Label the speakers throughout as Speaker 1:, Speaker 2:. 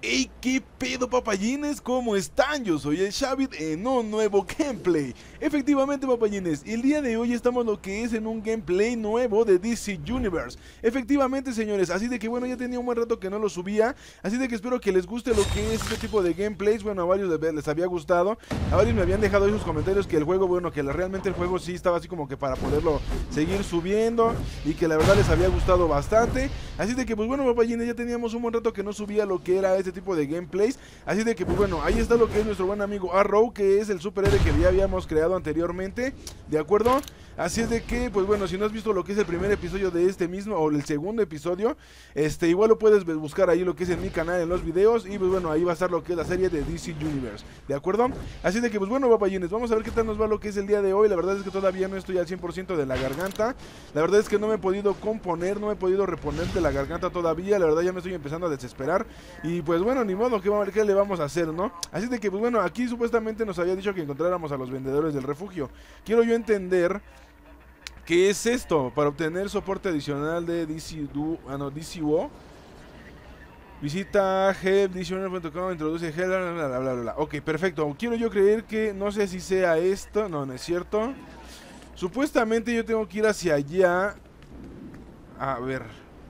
Speaker 1: Hey, qué pedo, papayines, ¿cómo están? Yo soy el Xavid en un nuevo gameplay. Efectivamente, papayines, el día de hoy estamos lo que es en un gameplay nuevo de DC Universe. Efectivamente, señores, así de que bueno, ya tenía un buen rato que no lo subía, así de que espero que les guste lo que es este tipo de gameplays. Bueno, a varios les había gustado, a varios me habían dejado esos comentarios que el juego, bueno, que realmente el juego sí estaba así como que para poderlo seguir subiendo y que la verdad les había gustado bastante. Así de que pues bueno, papayines, ya teníamos un buen rato que no subía lo que era este tipo de gameplays, así de que pues bueno, ahí está lo que es nuestro buen amigo Arrow, que es el superhéroe que ya habíamos creado anteriormente, ¿de acuerdo? Así es de que, pues bueno, si no has visto lo que es el primer episodio de este mismo, o el segundo episodio, igual lo puedes buscar ahí lo que es en mi canal, en los videos, y pues bueno, ahí va a estar lo que es la serie de DC Universe, ¿de acuerdo? Así de que, pues bueno, papayines, vamos a ver qué tal nos va lo que es el día de hoy. La verdad es que todavía no estoy al 100% de la garganta, la verdad es que no me he podido componer, no me he podido reponer de la garganta todavía, la verdad ya me estoy empezando a desesperar, y pues bueno, ni modo, ¿qué le vamos a hacer, no? Así de que, pues bueno, aquí supuestamente nos había dicho que encontráramos a los vendedores del refugio. Quiero yo entender qué es esto. Para obtener soporte adicional de DCUO, visita helpdictionary.com, introduce help, bla, bla, bla, bla. Ok, perfecto. Quiero yo creer que, no sé si sea esto, no, no es cierto. Supuestamente yo tengo que ir hacia allá. A ver.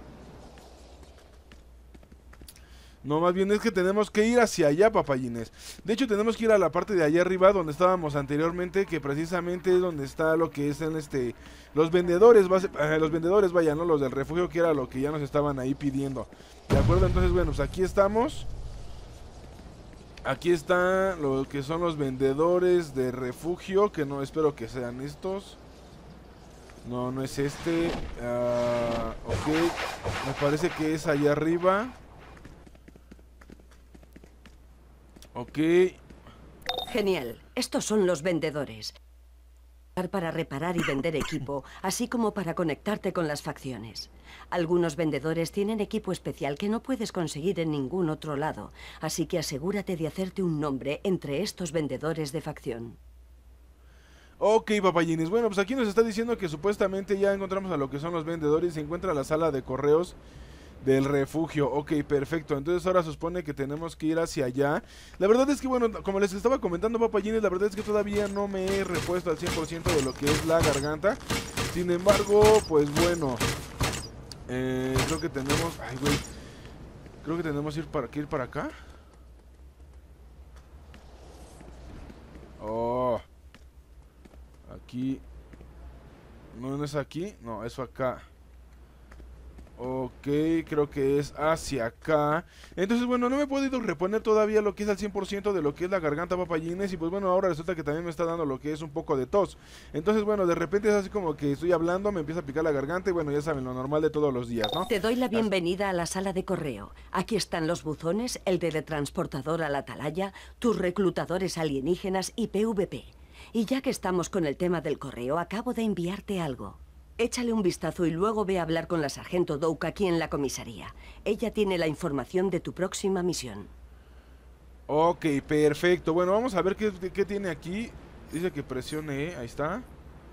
Speaker 1: No, más bien es que tenemos que ir hacia allá, papayines. De hecho, tenemos que ir a la parte de allá arriba donde estábamos anteriormente, que precisamente es donde está lo que es en los vendedores, los vendedores, vaya, ¿no? Los del refugio, que era lo que ya nos estaban ahí pidiendo. ¿De acuerdo? Entonces, bueno, pues aquí estamos. Aquí están lo que son los vendedores de refugio, que no espero que sean estos. No, no es este. Ok, me parece que es allá arriba. Ok.
Speaker 2: Genial, estos son los vendedores. Para reparar y vender equipo, así como para conectarte con las facciones. Algunos vendedores tienen equipo especial que no puedes conseguir en ningún otro lado, así que asegúrate de hacerte un nombre entre estos vendedores de facción.
Speaker 1: Ok, papayines. Bueno, pues aquí nos está diciendo que supuestamente ya encontramos a lo que son los vendedores. Se encuentra la sala de correos del refugio. Ok, perfecto. Entonces ahora se supone que tenemos que ir hacia allá. La verdad es que, bueno, como les estaba comentando, papayines, la verdad es que todavía no me he repuesto al 100% de lo que es la garganta. Sin embargo, pues bueno, creo que tenemos... Ay, güey. Creo que tenemos que ir para acá. Oh, aquí. No, no es aquí. No, eso acá. Ok, creo que es hacia acá. Entonces, bueno, no me he podido reponer todavía lo que es al 100% de lo que es la garganta, papayines. Y pues bueno, ahora resulta que también me está dando lo que es un poco de tos. Entonces, bueno, de repente es así como que estoy hablando, me empieza a picar la garganta. Y bueno, ya saben, lo normal de todos los días, ¿no?
Speaker 2: Te doy la bienvenida a la sala de correo. Aquí están los buzones, el teletransportador a la atalaya, tus reclutadores alienígenas y PvP. Y ya que estamos con el tema del correo, acabo de enviarte algo. Échale un vistazo y luego ve a hablar con la sargento Doak aquí en la comisaría. Ella tiene la información de tu próxima misión.
Speaker 1: Ok, perfecto. Bueno, vamos a ver qué tiene aquí. Dice que presione E, ahí está.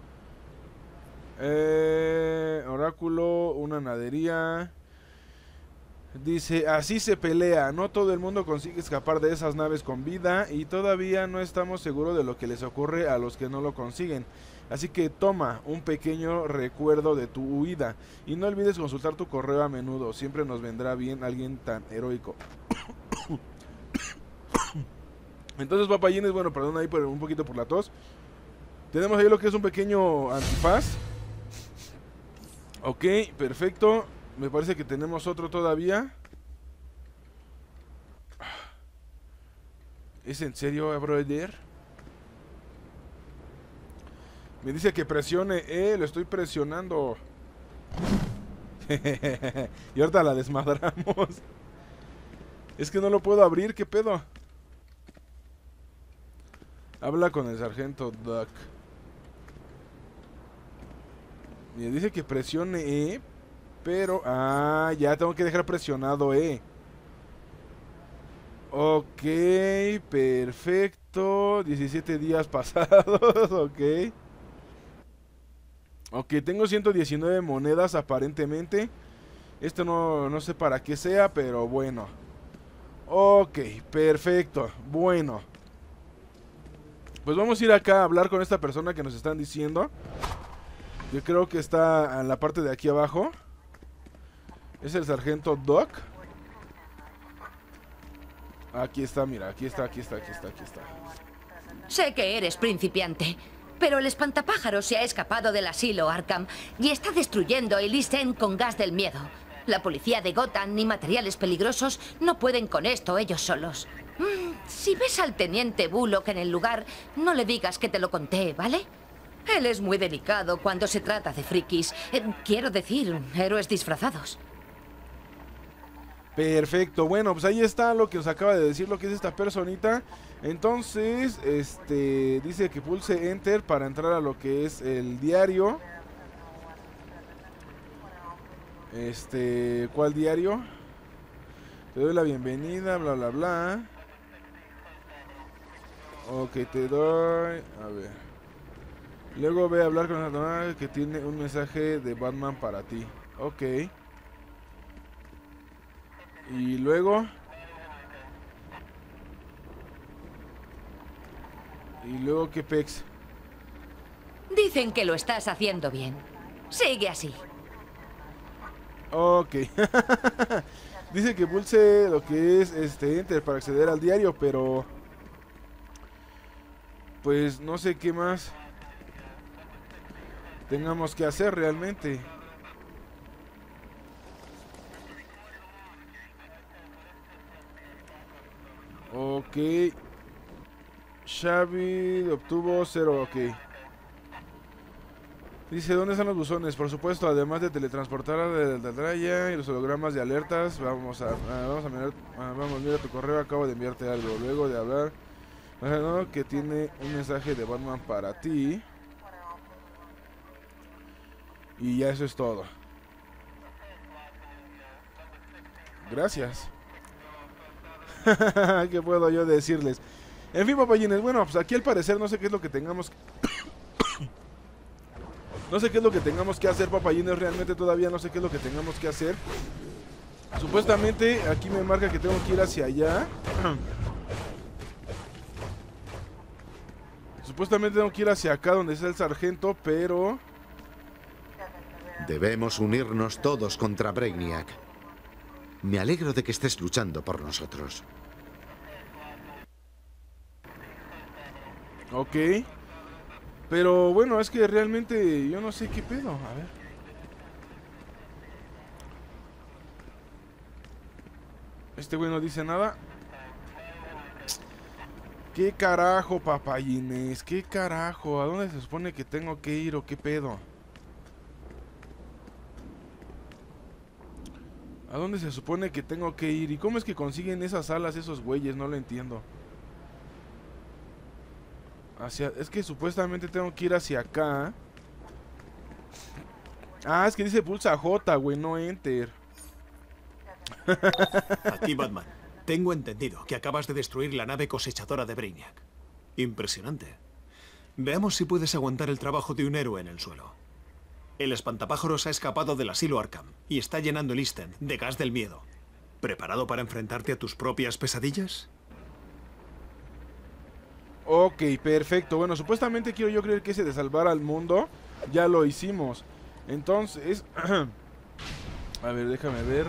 Speaker 1: Oráculo, una nadería. Dice, así se pelea, no todo el mundo consigue escapar de esas naves con vida y todavía no estamos seguros de lo que les ocurre a los que no lo consiguen. Así que toma un pequeño recuerdo de tu huida y no olvides consultar tu correo a menudo, siempre nos vendrá bien alguien tan heroico. Entonces, papayines, bueno, perdón ahí por un poquito por la tos. Tenemos ahí lo que es un pequeño antifaz. Ok, perfecto. Me parece que tenemos otro todavía. ¿Es en serio, brother? Me dice que presione lo estoy presionando. Y ahorita la desmadramos. Es que no lo puedo abrir, ¿qué pedo? Habla con el sargento Duck. Me dice que presione pero... Ah, ya tengo que dejar presionado Ok, perfecto. 17 días pasados, ok. Ok, tengo 119 monedas aparentemente. Esto no sé para qué sea, pero bueno. Ok, perfecto. Bueno, pues vamos a ir acá a hablar con esta persona que nos están diciendo. Yo creo que está en la parte de aquí abajo. Es el sargento Doc. Aquí está, mira, aquí está.
Speaker 3: Sé que eres principiante, pero el espantapájaro se ha escapado del asilo Arkham y está destruyendo el East End con gas del miedo. La policía de Gotham ni materiales peligrosos no pueden con esto ellos solos. Si ves al teniente Bullock en el lugar, no le digas que te lo conté, ¿vale? Él es muy delicado cuando se trata de frikis. Quiero decir, héroes disfrazados.
Speaker 1: Perfecto, bueno, pues ahí está lo que nos acaba de decir lo que es esta personita. Entonces, dice que pulse Enter para entrar a lo que es el diario. ¿Cuál diario? Te doy la bienvenida, bla, bla, bla. Ok, te doy... A ver. Luego ve a hablar con una persona que tiene un mensaje de Batman para ti. Ok. Y luego... ¿Y luego qué pex?
Speaker 3: Dicen que lo estás haciendo bien. Sigue así.
Speaker 1: Ok. Dice que pulse lo que es Enter para acceder al diario, pero... Pues no sé qué más tengamos que hacer realmente. Ok. Xavi obtuvo 0, ok. Dice, ¿dónde están los buzones? Por supuesto, además de teletransportar a la raya y los hologramas de alertas, vamos a mirar, mira tu correo, acabo de enviarte algo. Luego de hablar, bueno, que tiene un mensaje de Batman para ti. Y ya eso es todo. Gracias. ¿Qué puedo yo decirles? En fin, papayines, bueno, pues aquí al parecer no sé qué es lo que tengamos no sé qué es lo que tengamos que hacer, papayines, realmente todavía no sé qué es lo que tengamos que hacer. Supuestamente aquí me marca que tengo que ir hacia allá. Supuestamente tengo que ir hacia acá donde está el sargento, pero...
Speaker 4: Debemos unirnos todos contra Brainiac. Me alegro de que estés luchando por nosotros.
Speaker 1: Ok. Pero bueno, es que realmente yo no sé qué pedo. A ver. Este güey no dice nada. ¿Qué carajo, papayines? ¿Qué carajo? ¿A dónde se supone que tengo que ir o qué pedo? ¿A dónde se supone que tengo que ir? ¿Y cómo es que consiguen esas alas esos güeyes? No lo entiendo. Es que supuestamente tengo que ir hacia acá. Ah, es que dice pulsa J, güey, no Enter.
Speaker 5: Aquí Batman. Tengo entendido que acabas de destruir la nave cosechadora de Brainiac. Impresionante. Veamos si puedes aguantar el trabajo de un héroe en el suelo. El espantapájaros ha escapado del asilo Arkham y está llenando el East End de gas del miedo. ¿Preparado para enfrentarte a tus propias pesadillas?
Speaker 1: Ok, perfecto. Bueno, supuestamente quiero yo creer que ese de salvar al mundo ya lo hicimos. Entonces... a ver, déjame ver.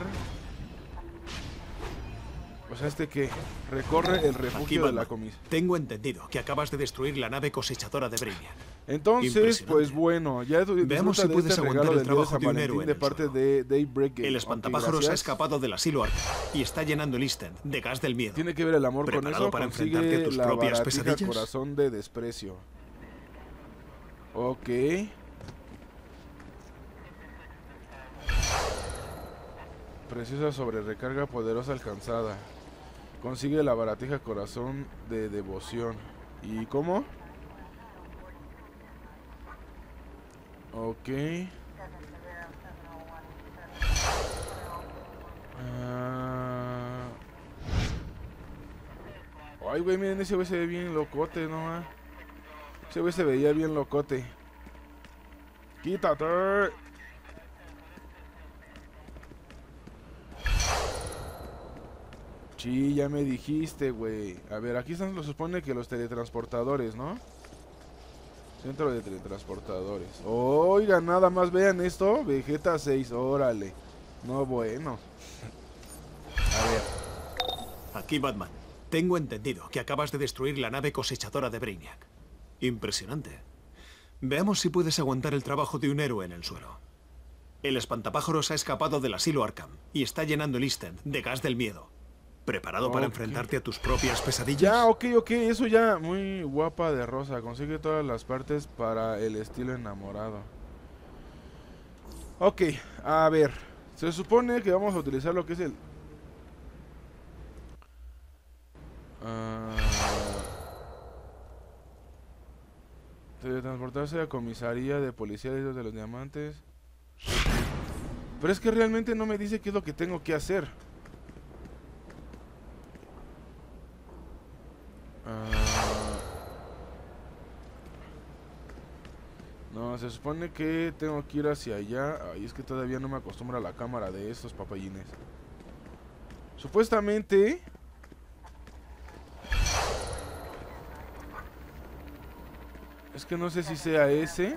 Speaker 1: O sea, que recorre el refugio de la comisión.
Speaker 5: Tengo entendido que acabas de destruir la nave cosechadora de Brainiac.
Speaker 1: Entonces, pues bueno, ya
Speaker 5: veamos si puedes aguantar el trabajo de un héroe
Speaker 1: de parte de Daybreak Game.
Speaker 5: El espantapájaros ha escapado del asilo Arkham y está llenando el East End de gas del miedo.
Speaker 1: Tiene que ver el amor con eso.
Speaker 5: Para enfrentarte a tus propias pesadillas.
Speaker 1: Corazón de desprecio. Ok. Preciosa sobre recarga poderosa alcanzada. Consigue la baratija corazón de devoción. ¿Y cómo? Ok. Ay, güey, miren, ese güey se ve bien locote, ¿no? Ese güey se veía bien locote. ¡Quítate! Sí, ya me dijiste, güey. A ver, aquí están, se supone que los teletransportadores, ¿no? Centro de teletransportadores. Oiga, nada más vean esto. Vegeta 6, órale. No, bueno. A ver.
Speaker 5: Aquí, Batman. Tengo entendido que acabas de destruir la nave cosechadora de Brainiac. Impresionante. Veamos si puedes aguantar el trabajo de un héroe en el suelo. El espantapájaros ha escapado del asilo Arkham y está llenando el East End de gas del miedo. ¿Preparado para enfrentarte a tus propias pesadillas?
Speaker 1: Ya, ok, eso ya. Muy guapa de rosa. Consigue todas las partes para el estilo enamorado. Ok, a ver. Se supone que vamos a utilizar lo que es el... teletransportarse a comisaría de policía de los diamantes. Pero es que realmente no me dice qué es lo que tengo que hacer. No, se supone que tengo que ir hacia allá. Ay, es que todavía no me acostumbro a la cámara de estos papayines. Supuestamente... es que no sé si sea ese.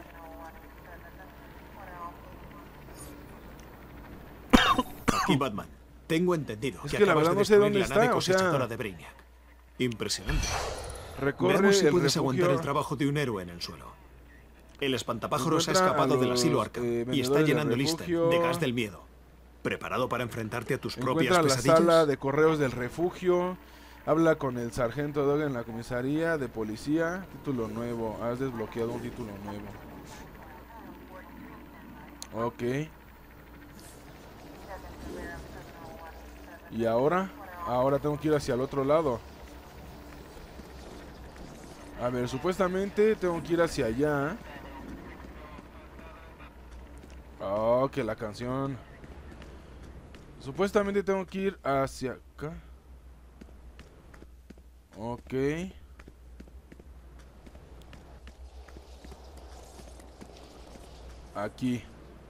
Speaker 5: Aquí, Batman. Tengo entendido
Speaker 1: es que la verdad no sé dónde está,
Speaker 5: la nave cosechadora de Brainiac. Impresionante.
Speaker 1: Recorre
Speaker 5: Veamos si
Speaker 1: el
Speaker 5: puedes
Speaker 1: refugio.
Speaker 5: aguantar el trabajo de un héroe en el suelo. El espantapájaros ha escapado del asilo Arkham y está llenando el East End de gas del miedo. ¿Preparado para enfrentarte a tus propias
Speaker 1: Encuentra la
Speaker 5: pesadillas?
Speaker 1: sala de correos del refugio. Habla con el sargento Dog en la comisaría de policía. Título nuevo. Has desbloqueado un título nuevo. Ok. ¿Y ahora? Ahora tengo que ir hacia el otro lado. A ver, supuestamente tengo que ir hacia allá. Oh, que la canción. Supuestamente tengo que ir hacia acá. Ok. Aquí.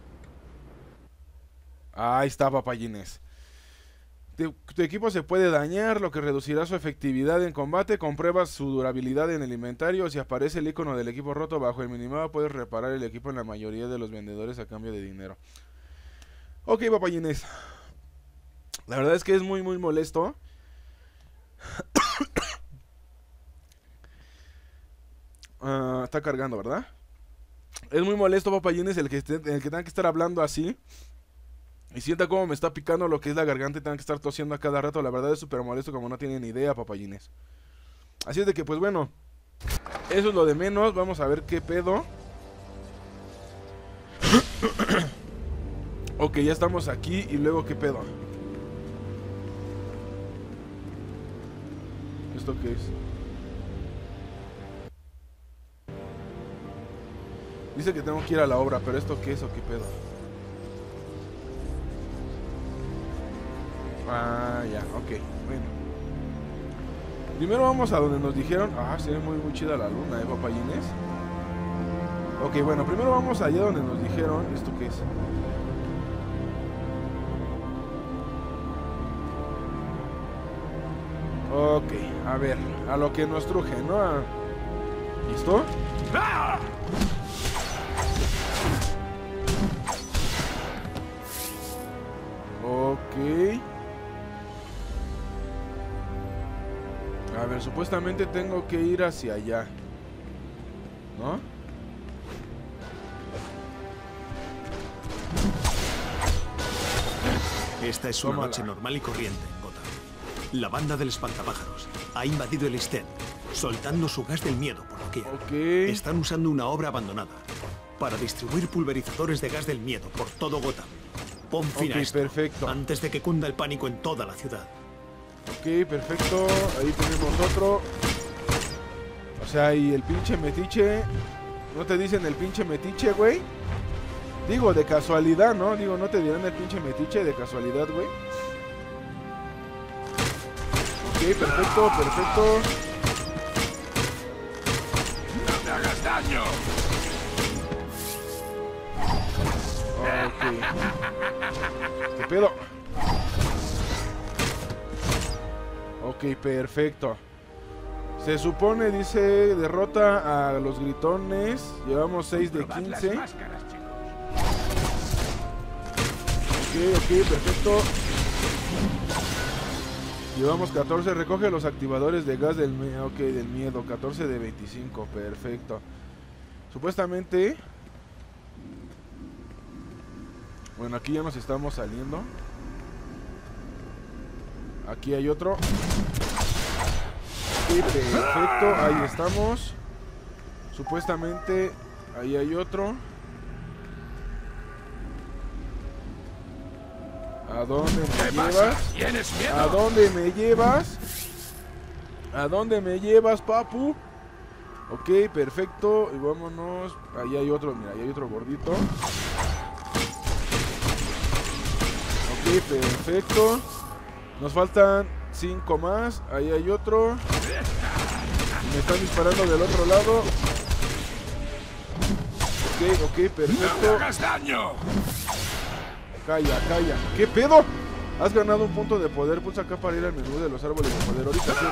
Speaker 1: Ahí está, papayines. Tu equipo se puede dañar, lo que reducirá su efectividad en combate. Compruebas su durabilidad en el inventario. Si aparece el icono del equipo roto bajo el minimapa, puedes reparar el equipo en la mayoría de los vendedores a cambio de dinero. Ok, papayines. La verdad es que es muy molesto. Está cargando, ¿verdad? Es muy molesto, papayines, el que tenga que estar hablando así. Y sienta cómo me está picando lo que es la garganta y tenga que estar tosiendo a cada rato. La verdad es súper molesto, como no tienen idea, papayines. Así es de que, pues bueno, eso es lo de menos. Vamos a ver qué pedo. Ok, ya estamos aquí. Y luego, ¿qué pedo? ¿Esto qué es? Dice que tengo que ir a la obra, pero ¿esto qué es o qué pedo? Ah, ya, ok, bueno. Primero vamos a donde nos dijeron. Ah, se ve muy chida la luna, papayines. Ok, bueno, primero vamos allá donde nos dijeron. ¿Esto qué es? Ok, a ver, a lo que nos truje, ¿no? ¿Listo? ¡Ah! Ok. A ver, supuestamente tengo que ir hacia allá, ¿no?
Speaker 5: Esta es una noche normal y corriente en Gotham. La banda del espantapájaros ha invadido el East End, soltando su gas del miedo por doquier.
Speaker 1: Ok.
Speaker 5: Están usando una obra abandonada para distribuir pulverizadores de gas del miedo por todo Gotham. Pon fin a esto,
Speaker 1: perfecto.
Speaker 5: antes de que cunda el pánico en toda la ciudad.
Speaker 1: Ok, perfecto. Ahí tenemos otro. O sea, y el pinche metiche. ¿No te dicen el pinche metiche, güey? Digo, de casualidad, ¿no? Digo, ¿no te dirán el pinche metiche de casualidad, güey? Ok, perfecto, perfecto.
Speaker 6: ¡No me hagas daño!
Speaker 1: Ok. ¿Qué pedo? Ok, perfecto. Se supone, dice, derrota a los gritones. Llevamos 6 de
Speaker 6: Probad las
Speaker 1: 15.
Speaker 6: máscaras, chicos.
Speaker 1: Ok, perfecto. Llevamos 14. Recoge los activadores de gas del miedo. 14 de 25. Perfecto. Supuestamente... Bueno, aquí ya nos estamos saliendo. Aquí hay otro. Ok, perfecto. Ahí estamos. Supuestamente ahí hay otro. ¿A dónde me
Speaker 6: ¿Qué
Speaker 1: llevas?
Speaker 6: pasa? ¿Tienes miedo?
Speaker 1: ¿A dónde me llevas? ¿A dónde me llevas, papu? Ok, perfecto. Y vámonos. Ahí hay otro, mira, ahí hay otro gordito. Ok, perfecto. Nos faltan 5 más. Ahí hay otro. Me están disparando del otro lado. Ok,
Speaker 6: ¡No me
Speaker 1: perfecto.
Speaker 6: hagas daño!
Speaker 1: Calla. ¿Qué pedo? Has ganado un punto de poder. Pulsa acá para ir al menú de los árboles de poder. Ahorita sí,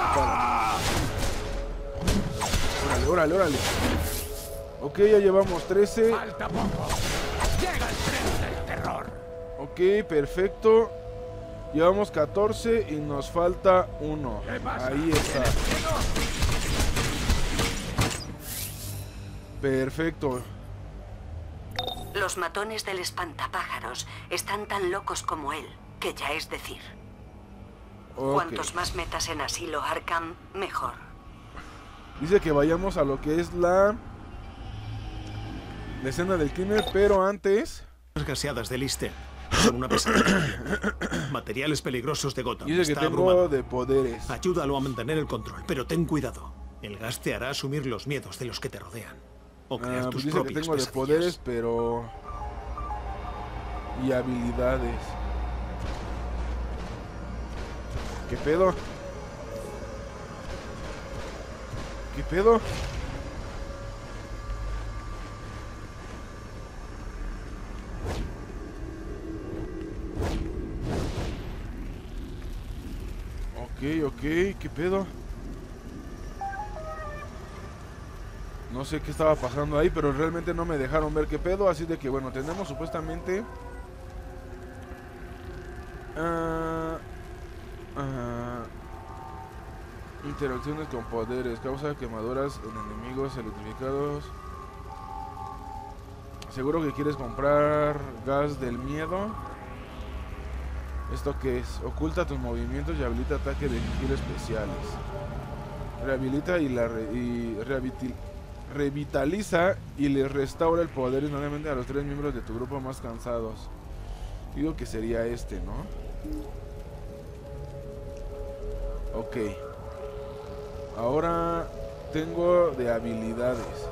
Speaker 1: para. Órale. Ok, ya llevamos 13.
Speaker 6: Falta poco. Llega el tren del terror.
Speaker 1: Ok, perfecto. Llevamos 14 y nos falta 1.
Speaker 6: ¿Qué pasa?
Speaker 1: Ahí está.
Speaker 6: ¿Tienes miedo?
Speaker 1: Perfecto.
Speaker 2: Los matones del espantapájaros están tan locos como él, que ya es decir.
Speaker 1: Ok.
Speaker 2: Cuantos más metas en asilo Arkham, mejor.
Speaker 1: Dice que vayamos a lo que es la escena del crimen, pero antes...
Speaker 5: Las gaseadas de Lister son una pesadilla. Materiales peligrosos de Gotham.
Speaker 1: Dice que
Speaker 5: Está
Speaker 1: tengo
Speaker 5: abrumado.
Speaker 1: de poderes.
Speaker 5: Ayúdalo a mantener el control, pero ten cuidado. El gas te hará asumir los miedos de los que te rodean. O crear
Speaker 1: Pues
Speaker 5: tus
Speaker 1: dice que
Speaker 5: propias
Speaker 1: tengo de
Speaker 5: pesadillas.
Speaker 1: poderes, pero... Y habilidades. ¿Qué pedo? ¿Qué pedo? Ok, ¿qué pedo? No sé qué estaba pasando ahí, pero realmente no me dejaron ver qué pedo, así de que bueno, tenemos supuestamente... interacciones con poderes, causa quemaduras en enemigos electrificados. Seguro que quieres comprar gas del miedo. ¿Esto qué es? Oculta tus movimientos y habilita ataque de giro especiales. Rehabilita revitaliza y les restaura el poder instantáneamente a los 3 miembros de tu grupo más cansados. Digo que sería este, ¿no? Ok. Ahora tengo de habilidades.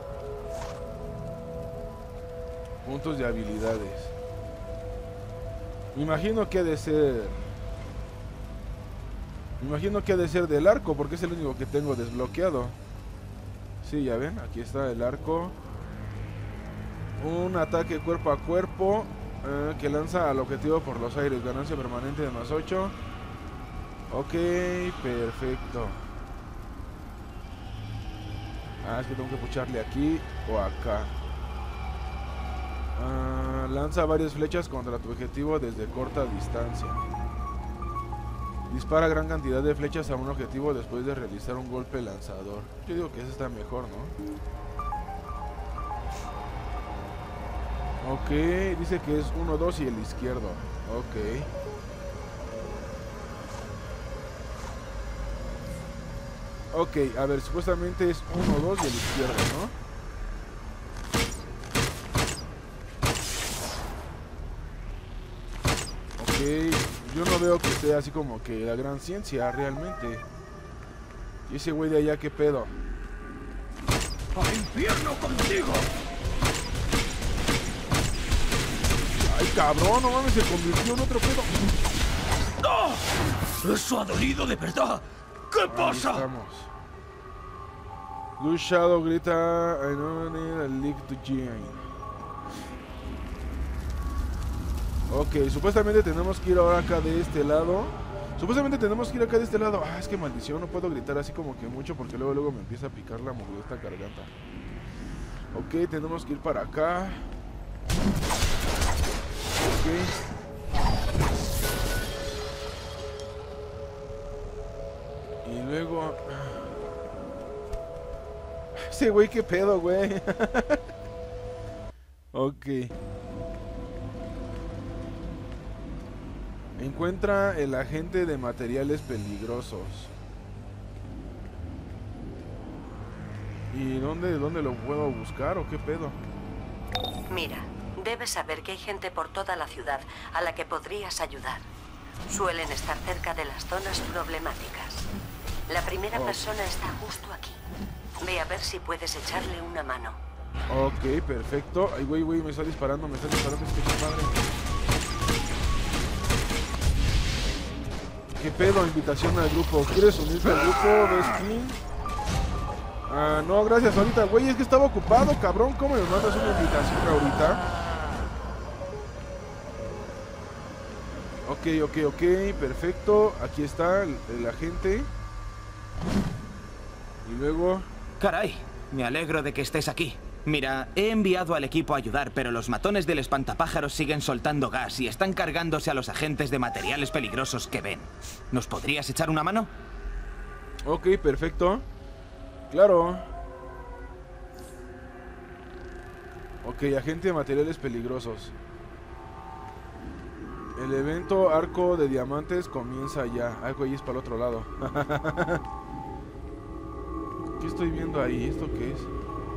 Speaker 1: Puntos de habilidades. Me imagino que ha de ser... Me imagino que ha de ser del arco, porque es el único que tengo desbloqueado. Sí, ya ven, aquí está el arco. Un ataque cuerpo a cuerpo que lanza al objetivo por los aires. Ganancia permanente de +8. Ok, perfecto. Es que tengo que pucharle aquí o acá. Lanza varias flechas contra tu objetivo desde corta distancia. Dispara gran cantidad de flechas a un objetivo después de realizar un golpe lanzador. Yo digo que ese está mejor, ¿no? Ok, dice que es 1, 2 y el izquierdo. Ok. Ok, a ver, supuestamente es 1, 2 y el izquierdo, ¿no? Yo no veo que sea así como que la gran ciencia realmente. Y ese güey de allá, ¿qué pedo?
Speaker 6: ¡Al infierno contigo!
Speaker 1: Ay, cabrón, no mames, se convirtió en otro pedo.
Speaker 6: ¡No! ¡Eso ha dolido de verdad! ¿Qué
Speaker 1: Ahí
Speaker 6: pasa?
Speaker 1: estamos. Blue Shadow grita, I don't need a leak to join. Ok, supuestamente tenemos que ir ahora acá de este lado. Supuestamente tenemos que ir acá de este lado. Ah, es que maldición, no puedo gritar así como que mucho porque luego me empieza a picar la molesta garganta. Ok, tenemos que ir para acá. Ok. Y luego... Ese güey, qué pedo, güey. Ok. Encuentra el agente de materiales peligrosos. ¿Y dónde lo puedo buscar o qué pedo?
Speaker 2: Mira, debes saber que hay gente por toda la ciudad a la que podrías ayudar. Suelen estar cerca de las zonas problemáticas. La primera persona está justo aquí. Ve a ver si puedes echarle una mano.
Speaker 1: Ok, perfecto. Ay, güey, me está disparando, es que padre. ¿Qué pedo? Invitación al grupo. ¿Quieres unirte al grupo de skin? Ah, no, gracias ahorita. Güey, es que estaba ocupado, cabrón. ¿Cómo me mandas una invitación ahorita? Ok, perfecto. Aquí está el agente. Y luego...
Speaker 7: Caray, me alegro de que estés aquí. Mira, he enviado al equipo a ayudar, pero los matones del espantapájaros siguen soltando gas y están cargándose a los agentes de materiales peligrosos que ven. ¿Nos podrías echar una mano?
Speaker 1: Ok, perfecto. Claro. Ok, agente de materiales peligrosos. El evento Arco de Diamantes comienza ya. Ay, güey, es para el otro lado. ¿Qué estoy viendo ahí? ¿Esto qué es?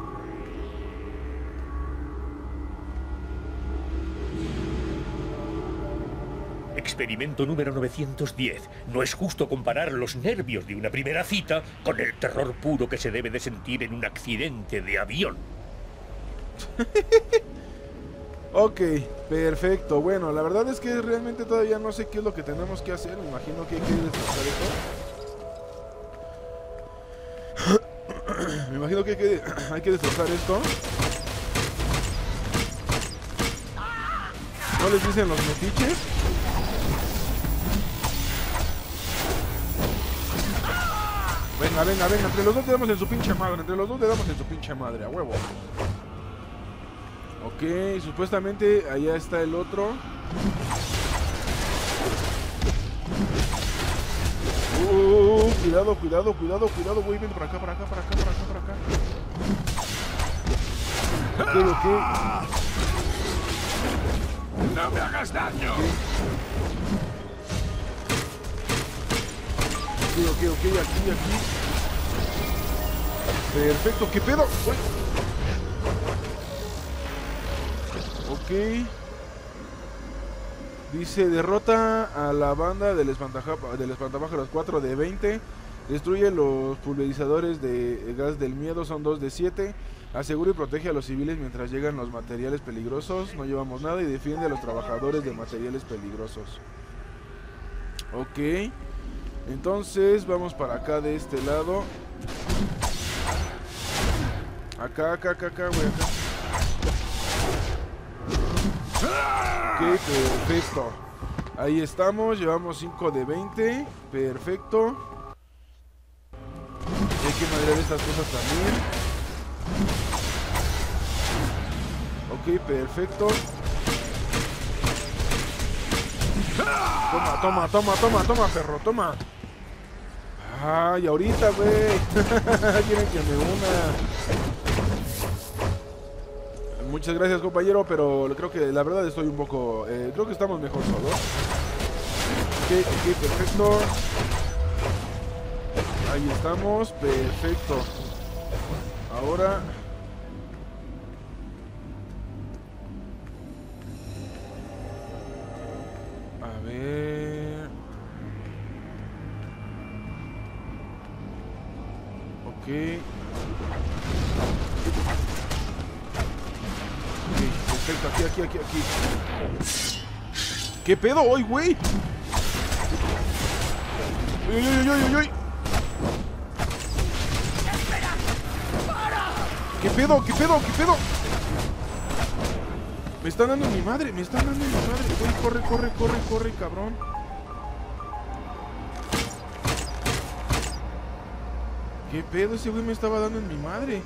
Speaker 6: Experimento número 910. No es justo comparar los nervios de una primera cita con el terror puro que se debe de sentir en un accidente de avión.
Speaker 1: Ok, perfecto. Bueno, la verdad es que realmente todavía no sé qué es lo que tenemos que hacer. Me imagino que hay que destrozar esto. Me imagino que hay que destrozar esto. ¿No les dicen los metiches? Venga, entre los dos le damos en su pinche madre, a huevo. Ok, supuestamente allá está el otro. Cuidado, güey, ven para acá. Ok.
Speaker 6: ¡No me hagas daño!
Speaker 1: Ok, aquí. Perfecto, ¿qué pedo? Uy. Ok. Dice, derrota a la banda del espantapájaros 4 de 20. Destruye los pulverizadores de gas del miedo, son 2 de 7. Asegura y protege a los civiles mientras llegan los materiales peligrosos. No llevamos nada y defiende a los trabajadores de materiales peligrosos. Ok. Entonces vamos para acá de este lado. Acá, güey, acá. Ok, perfecto. Ahí estamos, llevamos 5 de 20. Perfecto. Hay que madrear estas cosas también. Ok, perfecto. Toma, perro, toma. Ay, ahorita, güey. Quieren que me una. Muchas gracias, compañero, pero creo que la verdad estoy un poco... creo que estamos mejor solos. Ok, perfecto. Ahí estamos, perfecto. Ahora... A ver... Ok. Perfecto, aquí. ¿Qué pedo hoy, güey? Uy. ¿Qué pedo? Me están dando en mi madre, güey. Corre, cabrón. ¿Qué pedo? Ese güey me estaba dando en mi madre.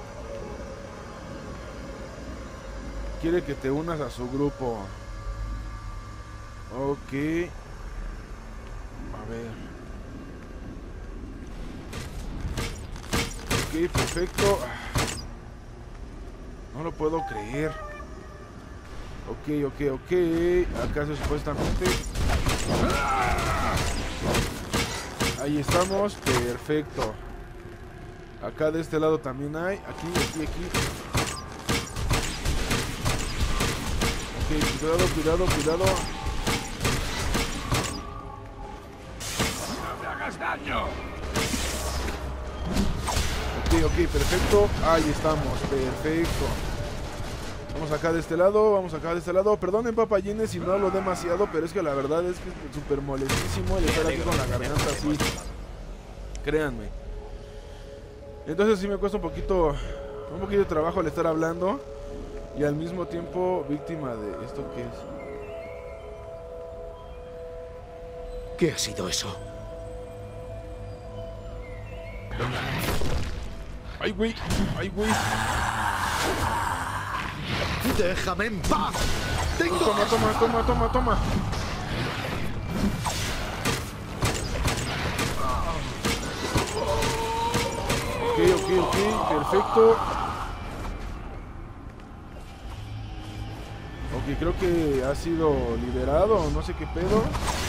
Speaker 1: Quiere que te unas a su grupo. Ok. A ver. Ok, perfecto. No lo puedo creer. Ok. Acá supuestamente. Ahí estamos. Perfecto. Acá de este lado también hay. Aquí. Ok, cuidado.
Speaker 8: ¡No me hagas daño!
Speaker 1: Ok, perfecto. Ahí estamos, perfecto. Vamos acá de este lado. Perdonen, papayines, si no hablo demasiado, pero es que la verdad es que es súper molestísimo el estar aquí con la garganta así. Créanme. Entonces sí me cuesta un poquito de trabajo el estar hablando y al mismo tiempo víctima de esto que es.
Speaker 4: ¿Qué ha sido eso?
Speaker 1: ¡Ay, güey!
Speaker 4: ¡Déjame en paz!
Speaker 1: Toma. Ok, perfecto. Ok, creo que ha sido liberado, no sé qué pedo.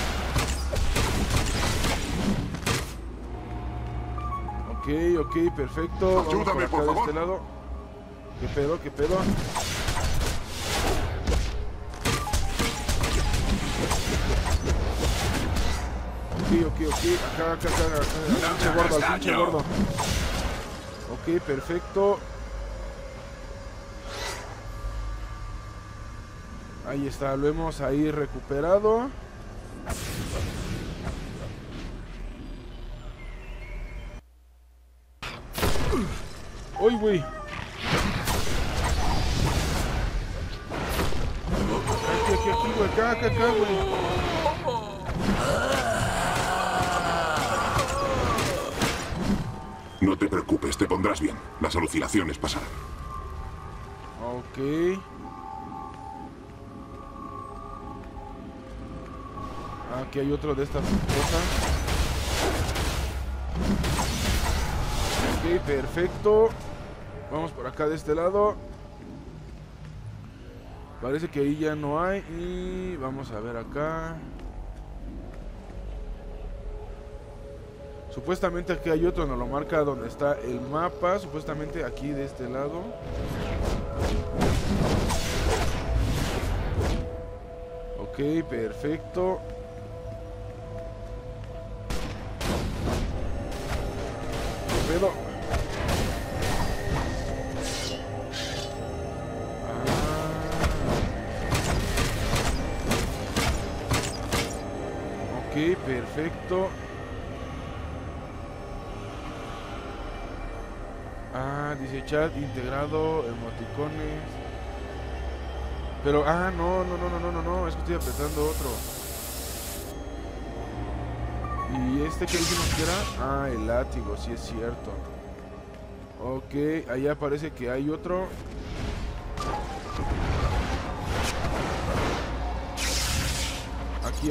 Speaker 1: Ok, perfecto.
Speaker 8: Ayúdame, por favor.
Speaker 1: De este lado. ¿Qué pedo? Ok. Acá. Al pinche gordo. Ok, perfecto. Ahí está, lo hemos ahí recuperado. ¡Uy, güey! Aquí, güey, acá, güey.
Speaker 8: No te preocupes, te pondrás bien. Las alucinaciones pasarán.
Speaker 1: Ok. Aquí hay otro de estas cosas. Ok, perfecto. Vamos por acá de este lado. Parece que ahí ya no hay. Y vamos a ver acá. Supuestamente aquí hay otro, nos lo marca donde está el mapa. Supuestamente aquí de este lado. Ok, perfecto. ¿Qué pedo? Ok, perfecto. Dice chat integrado, emoticones. Pero, no, es que estoy apretando otro. ¿Y este que dijimos que era? El látigo, sí es cierto. Ok, allá parece que hay otro. Aquí.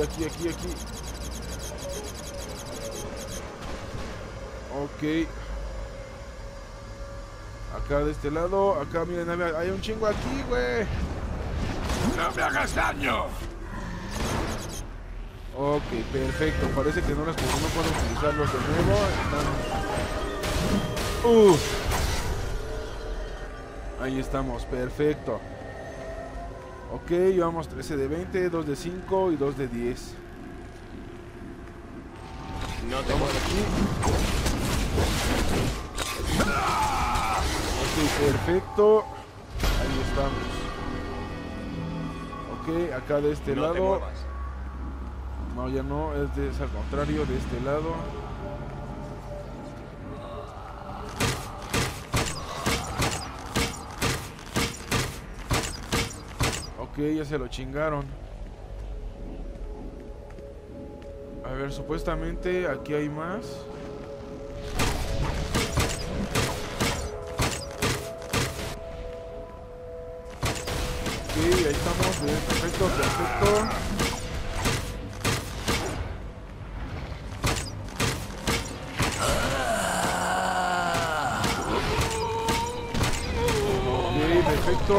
Speaker 1: Ok. Acá de este lado, acá miren, hay un chingo aquí, güey.
Speaker 8: ¡No me hagas daño!
Speaker 1: Ok, perfecto. Parece que no puedo utilizarlos de nuevo. Ahí estamos, perfecto. Ok, llevamos 13 de 20, 2 de 5 y 2 de 10.
Speaker 6: No te muevas
Speaker 1: aquí. Ok, perfecto. Ahí estamos. Ok, acá de este lado. No, ya no, es al contrario, de este lado. Ok, ya se lo chingaron. A ver, supuestamente aquí hay más. ahí estamos, bien, perfecto, perfecto. Ok, perfecto.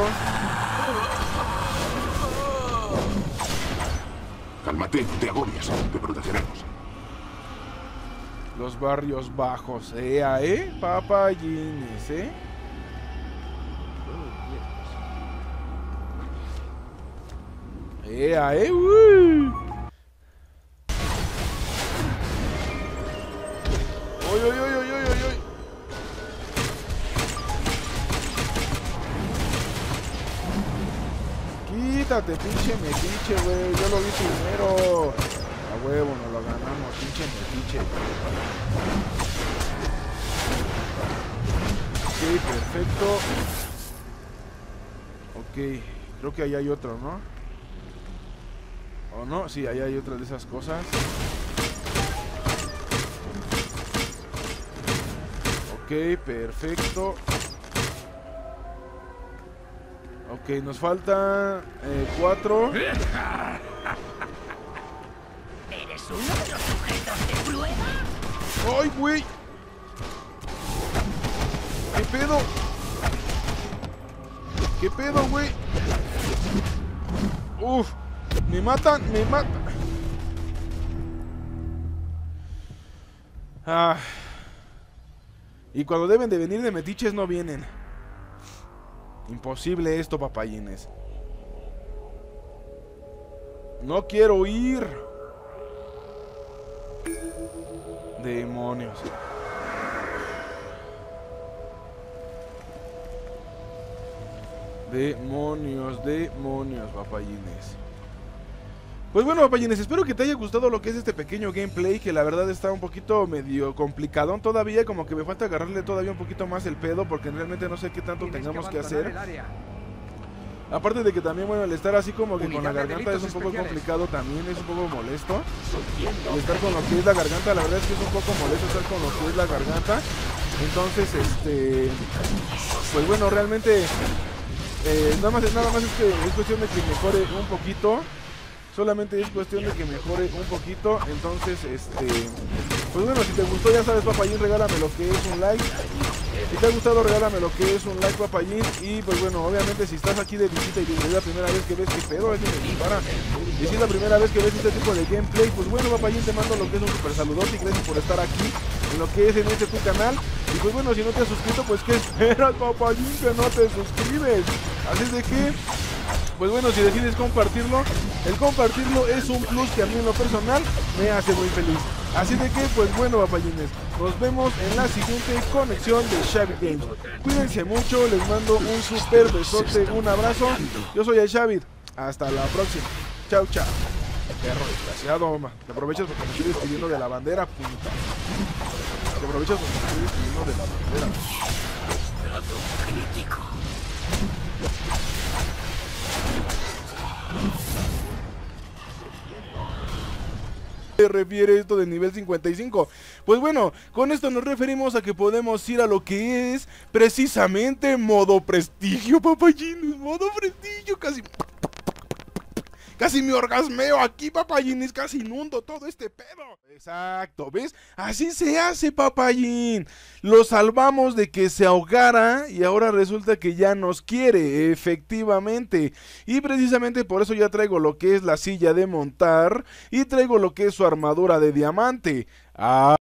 Speaker 8: Cálmate, no te agobies. Te protegeremos.
Speaker 1: Los barrios bajos, papayines, uy. Uy, uy, uy, uy, uy, uy. Quítate, pinche metiche, güey. Yo lo vi primero. A huevo, nos lo ganamos, pinche metiche. Ok, perfecto. Ok, creo que ahí hay otro, ¿no? ¿O no? Sí, ahí hay otra de esas cosas. Ok, perfecto. Ok, nos faltan 4.
Speaker 3: ¿Eres uno de los sujetos de prueba?
Speaker 1: ¡Ay, güey! ¿Qué pedo? ¿Qué pedo, güey? Uf, me matan, me matan. Ah. Y cuando deben de venir de metiches no vienen. Imposible esto, papayines. No quiero ir. Demonios. Demonios, demonios, papayines. Pues bueno, papayines, espero que te haya gustado lo que es este pequeño gameplay, que la verdad está un poquito medio complicadón todavía, como que me falta agarrarle todavía un poquito más el pedo, porque realmente no sé qué tanto tengamos que hacer. Aparte de que también, bueno, el estar así como que con la garganta es un poco complicado también, es un poco molesto. El estar con lo que es la garganta, la verdad es que es un poco molesto estar con lo que es la garganta. Entonces, pues bueno, realmente, nada más es que es cuestión de que mejore un poquito. Solamente es cuestión de que mejore un poquito. Entonces, pues bueno, si te gustó, ya sabes, papayín, regálame lo que es un like. Si te ha gustado, regálame lo que es un like, papayín. Y pues bueno, obviamente si estás aquí de visita y es la primera vez que ves, que pedo, alguien me dispara. Y si es la primera vez que ves este tipo de gameplay, pues bueno, papayín, te mando lo que es un super saludote y gracias por estar aquí en lo que es en tu canal. Y pues bueno, si no te has suscrito, pues ¿qué esperas, papayín, que no te suscribes? Así es de que, pues bueno, si decides compartirlo, el compartirlo es un plus que a mí en lo personal me hace muy feliz. Así de que, pues bueno, papayines, nos vemos en la siguiente conexión de Xavid Games. Cuídense mucho, les mando un super besote, un abrazo. Yo soy el Xavid, hasta la próxima. Chao, chao. Perro desgraciado, mamá. Te aprovechas porque me estoy despidiendo de la bandera, puta. Te aprovechas porque me estoy despidiendo de la bandera. ¿Se refiere esto del nivel 55? Pues bueno, con esto nos referimos a que podemos ir a lo que es precisamente modo prestigio, papayines. Modo prestigio, casi me orgasmeo aquí, papayines, casi inundo todo este pedo. Exacto, ¿ves? Así se hace, papayín. Lo salvamos de que se ahogara y ahora resulta que ya nos quiere, efectivamente. Y precisamente por eso ya traigo lo que es la silla de montar y traigo lo que es su armadura de diamante.